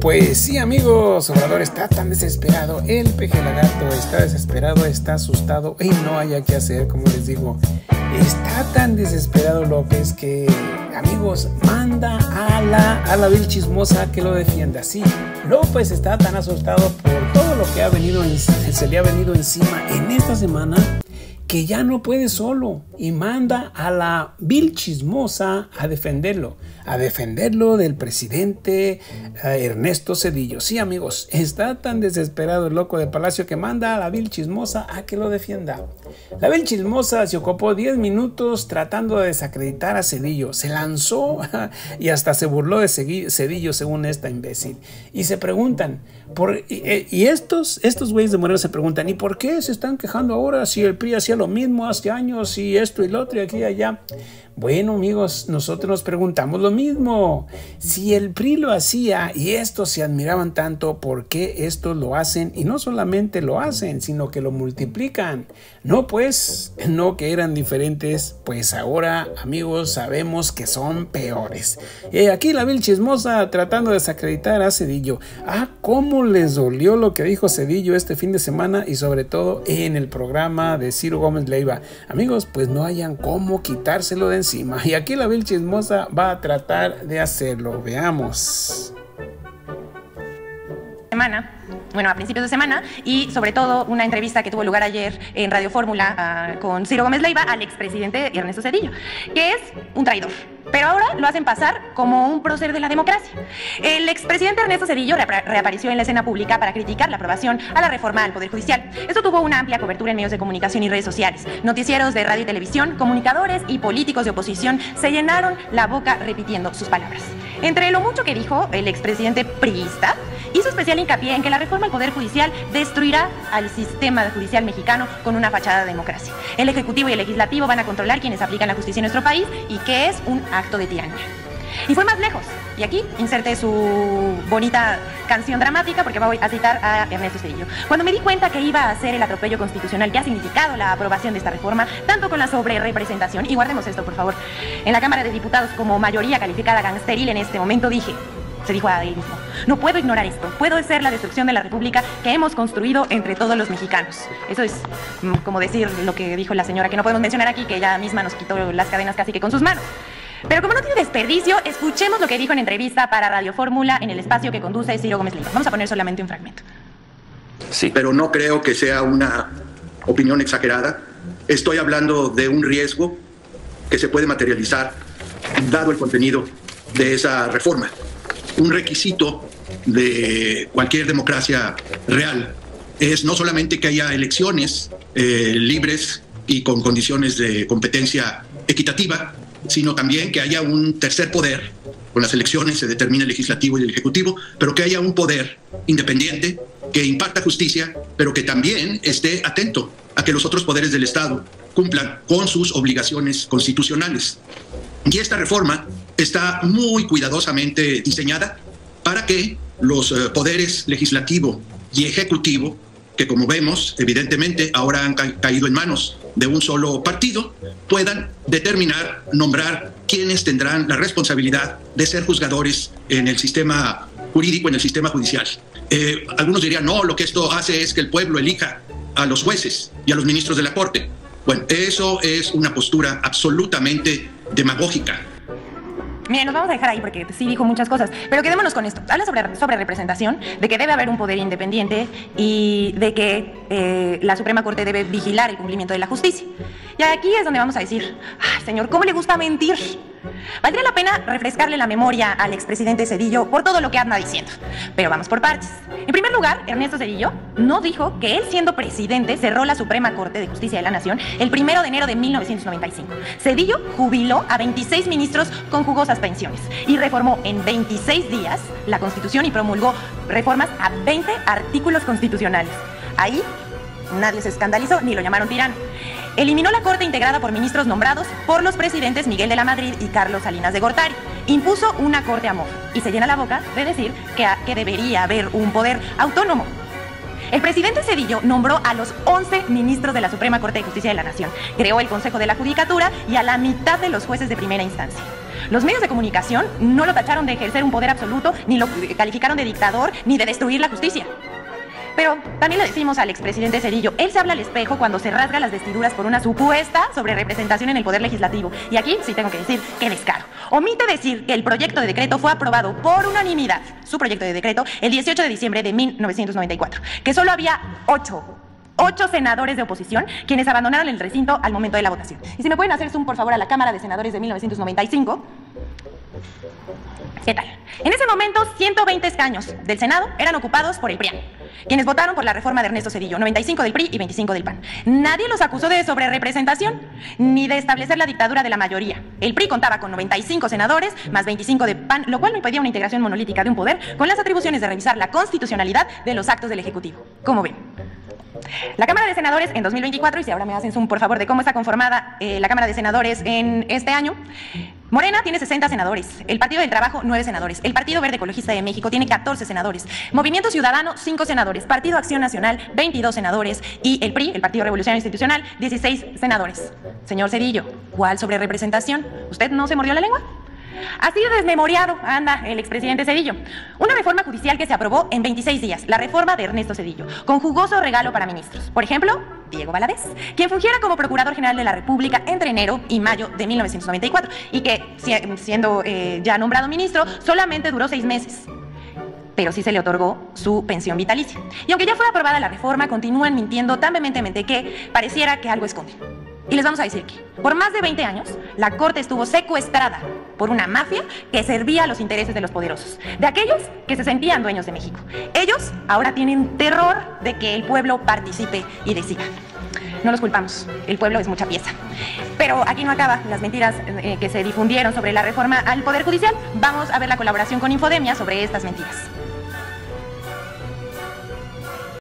Pues sí, amigos, Obrador está tan desesperado, el peje lagarto está desesperado, está asustado y no haya qué hacer, como les digo. Está tan desesperado López que, amigos, manda a la vil chismosa que lo defienda. Sí, López está tan asustado por todo lo que se le ha venido encima en esta semana que ya no puede solo y manda a la vil chismosa a defenderlo del presidente Ernesto Zedillo. Sí, amigos, está tan desesperado el loco de Palacio que manda a la vil chismosa a que lo defienda. La vil chismosa se ocupó 10 minutos tratando de desacreditar a Zedillo. Se lanzó y hasta se burló de Zedillo, según esta imbécil. Y se preguntan, estos güeyes de Moreno se preguntan, ¿y por qué se están quejando ahora si el PRI hacía lo mismo hace años y esto y lo otro y aquí y allá? Bueno, amigos, nosotros nos preguntamos lo mismo. Si el PRI lo hacía y estos se admiraban tanto, ¿por qué estos lo hacen? Y no solamente lo hacen, sino que lo multiplican. No, pues, no que eran diferentes, pues ahora, amigos, sabemos que son peores. Aquí la vil chismosa tratando de desacreditar a Zedillo. Cómo les dolió lo que dijo Zedillo este fin de semana y sobre todo en el programa de Ciro Gómez Leiva. Amigos, pues no hayan cómo quitárselo de encima. Y aquí la vil chismosa va a tratar de hacerlo. Veamos. A principios de semana, y sobre todo una entrevista que tuvo lugar ayer en Radio Fórmula con Ciro Gómez Leiva al expresidente Ernesto Zedillo, que es un traidor. Pero ahora lo hacen pasar como un prócer de la democracia. El expresidente Ernesto Zedillo reapareció en la escena pública para criticar la aprobación a la reforma al Poder Judicial. Esto tuvo una amplia cobertura en medios de comunicación y redes sociales. Noticieros de radio y televisión, comunicadores y políticos de oposición se llenaron la boca repitiendo sus palabras. Entre lo mucho que dijo el expresidente priista, hizo especial hincapié en que la reforma al Poder Judicial destruirá al sistema judicial mexicano con una fachada de democracia. El Ejecutivo y el Legislativo van a controlar quienes aplican la justicia en nuestro país y que es un acto de tiranía. Y fue más lejos. Y aquí inserte su bonita canción dramática porque voy a citar a Ernesto Zedillo. Cuando me di cuenta que iba a ser el atropello constitucional que ha significado la aprobación de esta reforma, tanto con la sobrerepresentación, y guardemos esto por favor, en la Cámara de Diputados como mayoría calificada gangsteril en este momento, dije, se dijo a él mismo, no puedo ignorar esto, puedo ser la destrucción de la república que hemos construido entre todos los mexicanos. Eso es como decir lo que dijo la señora que no podemos mencionar aquí, que ella misma nos quitó las cadenas casi que con sus manos. Pero como no tiene desperdicio, escuchemos lo que dijo en entrevista para Radio Fórmula en el espacio que conduce Ciro Gómez Leiva. Vamos a poner solamente un fragmento. Sí. Pero no creo que sea una opinión exagerada. Estoy hablando de un riesgo que se puede materializar dado el contenido de esa reforma. Un requisito de cualquier democracia real es no solamente que haya elecciones libres y con condiciones de competencia equitativa, sino también que haya un tercer poder. Con las elecciones se determina el legislativo y el ejecutivo, pero que haya un poder independiente que imparta justicia, pero que también esté atento a que los otros poderes del Estado cumplan con sus obligaciones constitucionales. Y esta reforma está muy cuidadosamente diseñada para que los poderes legislativo y ejecutivo, que como vemos, evidentemente ahora han caído en manos de un solo partido, puedan determinar, nombrar quienes tendrán la responsabilidad de ser juzgadores en el sistema jurídico, en el sistema judicial. Algunos dirían, no, lo que esto hace es que el pueblo elija a los jueces y a los ministros de la Corte. Bueno, eso es una postura absolutamente demagógica. Miren, nos vamos a dejar ahí porque sí dijo muchas cosas, pero quedémonos con esto. Habla sobre representación, de que debe haber un poder independiente y de que la Suprema Corte debe vigilar el cumplimiento de la justicia. Y aquí es donde vamos a decir, ay, señor, ¿cómo le gusta mentir? Valdría la pena refrescarle la memoria al expresidente Zedillo por todo lo que anda diciendo. Pero vamos por partes. En primer lugar, Ernesto Zedillo no dijo que él, siendo presidente, cerró la Suprema Corte de Justicia de la Nación el 1 de enero de 1995. Zedillo jubiló a 26 ministros con jugosas pensiones y reformó en 26 días la Constitución y promulgó reformas a 20 artículos constitucionales. Ahí nadie se escandalizó ni lo llamaron tirano. Eliminó la Corte integrada por ministros nombrados por los presidentes Miguel de la Madrid y Carlos Salinas de Gortari. Impuso una Corte amorfa y se llena la boca de decir que debería haber un poder autónomo. El presidente Zedillo nombró a los 11 ministros de la Suprema Corte de Justicia de la Nación, creó el Consejo de la Judicatura y a la mitad de los jueces de primera instancia. Los medios de comunicación no lo tacharon de ejercer un poder absoluto, ni lo calificaron de dictador, ni de destruir la justicia. Pero también le decimos al expresidente Zedillo, él se habla al espejo cuando se rasga las vestiduras por una supuesta sobrerepresentación en el Poder Legislativo. Y aquí sí tengo que decir, qué descaro. Omite decir que el proyecto de decreto fue aprobado por unanimidad, su proyecto de decreto, el 18 de diciembre de 1994, que solo había 8 senadores de oposición quienes abandonaron el recinto al momento de la votación. Y si me pueden hacer zoom, por favor, a la Cámara de Senadores de 1995. ¿Qué tal? En ese momento, 120 escaños del Senado eran ocupados por el PRIAN, quienes votaron por la reforma de Ernesto Zedillo, 95 del PRI y 25 del PAN. Nadie los acusó de sobrerepresentación, ni de establecer la dictadura de la mayoría. El PRI contaba con 95 senadores, más 25 de PAN, lo cual no impedía una integración monolítica de un poder con las atribuciones de revisar la constitucionalidad de los actos del Ejecutivo. ¿Cómo ven? La Cámara de Senadores en 2024, y si ahora me hacen zoom, por favor, de cómo está conformada la Cámara de Senadores en este año. Morena tiene 60 senadores, el Partido del Trabajo 9 senadores, el Partido Verde Ecologista de México tiene 14 senadores, Movimiento Ciudadano 5 senadores, Partido Acción Nacional 22 senadores y el PRI, el Partido Revolucionario Institucional, 16 senadores. Señor Zedillo, ¿cuál sobrerepresentación? ¿Usted no se mordió la lengua? Así de desmemoriado anda el expresidente Zedillo. Una reforma judicial que se aprobó en 26 días, la reforma de Ernesto Zedillo, con jugoso regalo para ministros. Por ejemplo, Diego Valadez, quien fungiera como Procurador General de la República entre enero y mayo de 1994 y que, siendo ya nombrado ministro, solamente duró 6 meses. Pero sí se le otorgó su pensión vitalicia. Y aunque ya fue aprobada la reforma, continúan mintiendo tan vehementemente que pareciera que algo esconden. Y les vamos a decir que, por más de 20 años, la Corte estuvo secuestrada por una mafia que servía a los intereses de los poderosos, de aquellos que se sentían dueños de México. Ellos ahora tienen terror de que el pueblo participe y decida. No los culpamos, el pueblo es mucha pieza. Pero aquí no acaban las mentiras que se difundieron sobre la reforma al Poder Judicial. Vamos a ver la colaboración con Infodemia sobre estas mentiras.